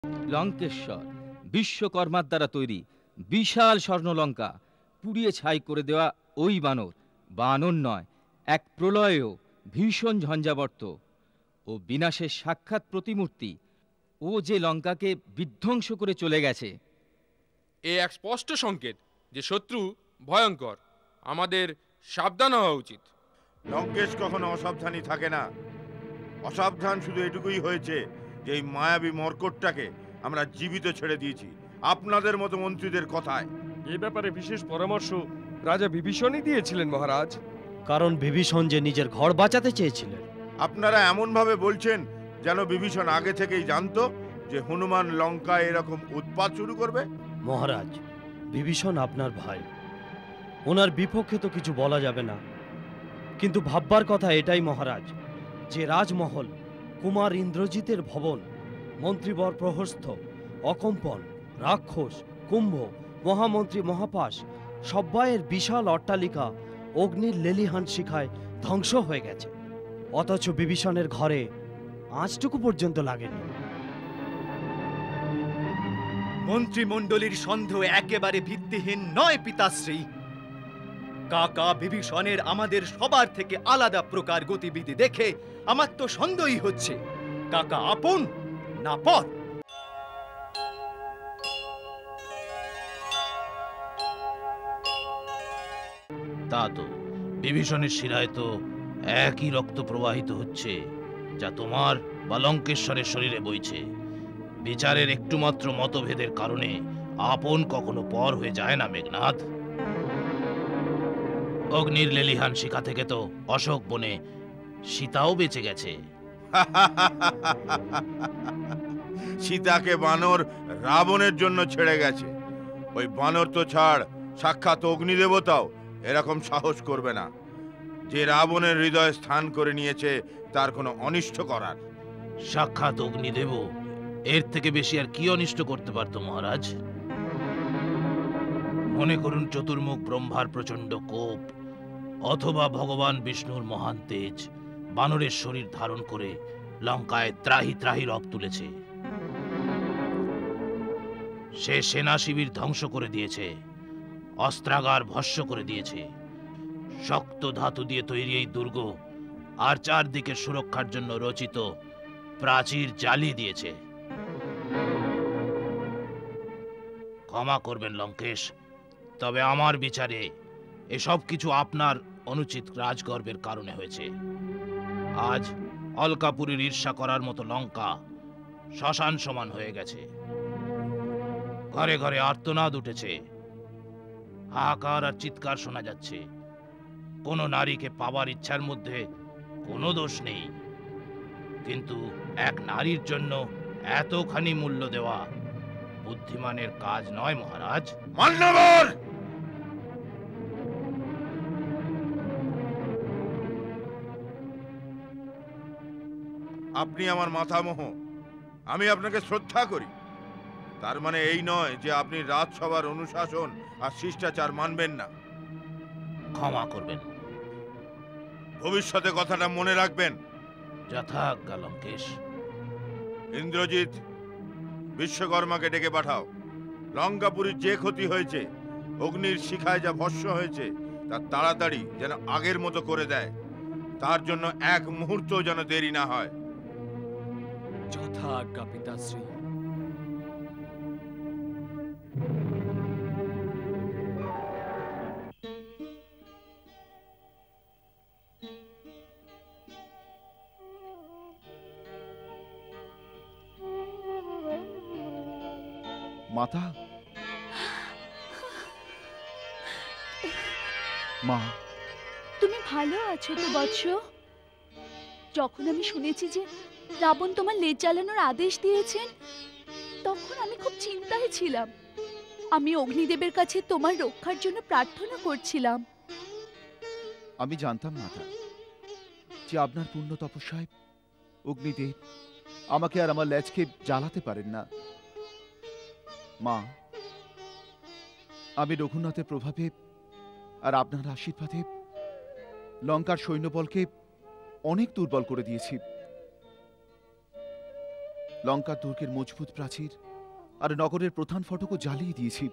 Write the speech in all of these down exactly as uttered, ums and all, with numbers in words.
লঙ্কেশ্বর বিশ্বকর্মার দ্বারা তৈরি বিশাল স্বর্ণলঙ্কা পুড়িয়ে ছাই করে দেওয়া ওই বানর, বানর নয়, এক প্রলয়েও ভীষণ ঝঞ্ঝাবর্ত ও বিনাশের সাক্ষাৎ প্রতিমূর্তি। ও যে লঙ্কাকে বিধ্বংস করে চলে গেছে, এ এক স্পষ্ট সংকেত যে শত্রু ভয়ঙ্কর। আমাদের সাবধান হওয়া উচিত। লঙ্কেশ কখনো অসাবধানী থাকে না। অসাবধান শুধু এটুকুই হয়েছে যে এই মায়াবী মর্কটটাকে আমরা জীবিত ছেড়ে দিয়েছি আপনাদের মতো মন্ত্রীদের কথায়। এ ব্যাপারে বিশেষ পরামর্শ রাজা বিভীষণই দিয়েছিলেন মহারাজ। কারণ বিভীষণ যে নিজের ঘর বাঁচাতে চেয়েছিলেন। আপনারা এমন ভাবে বলছেন যেন বিভীষণ আগে থেকেই জানতো যে হনুমান লঙ্কায় এরকম উৎপাত শুরু করবে। মহারাজ, বিভীষণ আপনার ভাই, ওনার বিপক্ষে তো কিছু বলা যাবে না, কিন্তু ভাববার কথা এটাই মহারাজ, যে রাজমহল, কুমার ইন্দ্রজিতের ভবন, মন্ত্রীবর প্রহস্থ, অকম্পন, রাক্ষস, কুম্ভ, মহামন্ত্রী মহাপাশ, সব্বাইয়ের বিশাল অট্টালিকা অগ্নির লেলিহান শিখায় ধ্বংস হয়ে গেছে, অথচ বিভীষণের ঘরে আঁচটুকু পর্যন্ত লাগেনি। মন্ত্রিমণ্ডলীর সন্দেহ একেবারে ভিত্তিহীন নয় পিতাশ্রী। কাকা বিভীষণের আমাদের সবার থেকে আলাদা প্রকার গতিবিধি দেখে আমার তো সন্দেহই হচ্ছে কাকা আপন না পর। তা তো বিভীষণের শিরায় তো একই রক্ত প্রবাহিত হচ্ছে যা তোমার বা লঙ্কেশ্বরের শরীরে বইছে। বিচারের একটুমাত্র মতভেদের কারণে আপন কখনো পর হয়ে যায় না মেঘনাথ। অগ্নির লেলিহান শিখা থেকে তো অশোক বনে সীতাও বেঁচে গেছে। সীতাকে বানর রাবণের জন্য ছেড়ে গেছে। ওই বানর তো ছাড়, সাক্ষাৎ অগ্নিদেবতাও এরকম সাহস করবে না যে রাবণের হৃদয়ে স্থান করে নিয়েছে তার কোনো অনিষ্ট করার। সাক্ষাৎ অগ্নিদেব এর থেকে বেশি আর কি অনিষ্ট করতে পারত মহারাজ? মনে করুন চতুর্মুখ ব্রহ্মার প্রচন্ড কোপ, অথবা ভগবান বিষ্ণুর মহান তেজ বানরের শরীর ধারণ করে লঙ্কায় ত্রাহি ত্রাহি রব তুলেছে। সে সেনা শিবির ধ্বংস করে দিয়েছে, অস্ত্রাগার ভস্য করে দিয়েছে, শক্ত ধাতু দিয়ে তৈরি এই দুর্গ আর চারদিকে সুরক্ষার জন্য রচিত প্রাচীর জ্বালিয়ে দিয়েছে। ক্ষমা করবেন লঙ্কেশ, তবে আমার বিচারে এসব কিছু আপনার অনুচিত রাজগর্বের কারণে হয়েছে। আজ অলকাপুরীর ঈর্ষা করার মতো লঙ্কা শ্মশান সমান হয়ে গেছে। ঘরে ঘরে আর্তনাদ উঠেছে, হাহাকার আর চিৎকার শোনা যাচ্ছে। কোনো নারীকে পাবার ইচ্ছার মধ্যে কোনো দোষ নেই, কিন্তু এক নারীর জন্য এতখানি মূল্য দেওয়া বুদ্ধিমানের কাজ নয় মহারাজ। মান্যবর, আপনি আমার মাথামোহ, আমি আপনাকে শ্রদ্ধা করি। তার মানে এই নয় যে আপনি রাজসভার অনুশাসন আর শিষ্টাচার মানবেন না। ক্ষমা করবেন, ভবিষ্যতে কথাটা মনে রাখবেন। যথাজ্ঞা লঙ্কেশ। ইন্দ্রজিৎ, বিশ্বকর্মাকে ডেকে পাঠাও। লঙ্কাপুরীর যে ক্ষতি হয়েছে, অগ্নির শিখায় যা ভস্য হয়েছে, তা তাড়াতাড়ি যেন আগের মতো করে দেয়। তার জন্য এক মুহূর্ত যেন দেরি না হয়। যথাজ্ঞা পিতাশ্রী। মাতা, মা, তুমি ভালো আছো তো বৎস? যখন আমি শুনেছি যে রাবণ তোমার লেজ জ্বালানোর আদেশ দিয়েছেন, তখন আমি খুব চিন্তায় ছিলাম। আমি অগ্নিদেবের কাছে তোমার রক্ষার জন্য প্রার্থনা করছিলাম। আমি জানতাম মাতা যে আপনার পূর্ণ তপস্যায় অগ্নিদেব আমাকে আর আমার লেজকে জ্বালাতে পারেন না। মা, আমি রঘুনাথের প্রভাবে আর আপনার আশীর্বাদে লঙ্কার সৈন্যবলকে অনেক দুর্বল করে দিয়েছি। লঙ্কা দুর্গের মজবুত প্রাচীর আর নগরের প্রধান ফটকও জ্বালিয়ে দিয়েছি,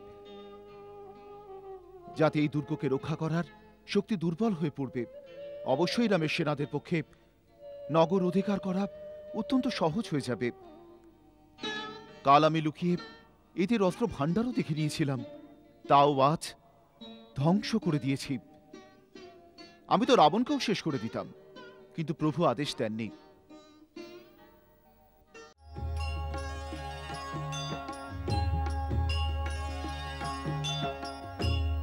যাতে এই দুর্গকে রক্ষা করার শক্তি দুর্বল হয়ে পড়বে। অবশ্যই রামের সেনাদের পক্ষে নগর অধিকার করা অত্যন্ত সহজ হয়ে যাবে। কাল আমি লুকিয়ে এদের অস্ত্র ভাণ্ডারও দেখে নিয়েছিলাম, তাও আজ ধ্বংস করে দিয়েছি। আমি তো রাবণকেও শেষ করে দিতাম, কিন্তু প্রভু আদেশ দেননি।